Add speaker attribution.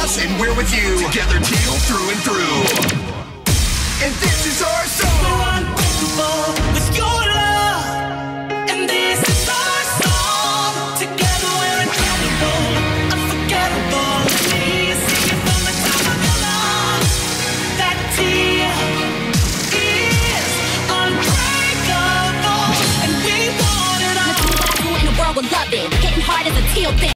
Speaker 1: us and we're with you. Together, teal through and through. And this is our song.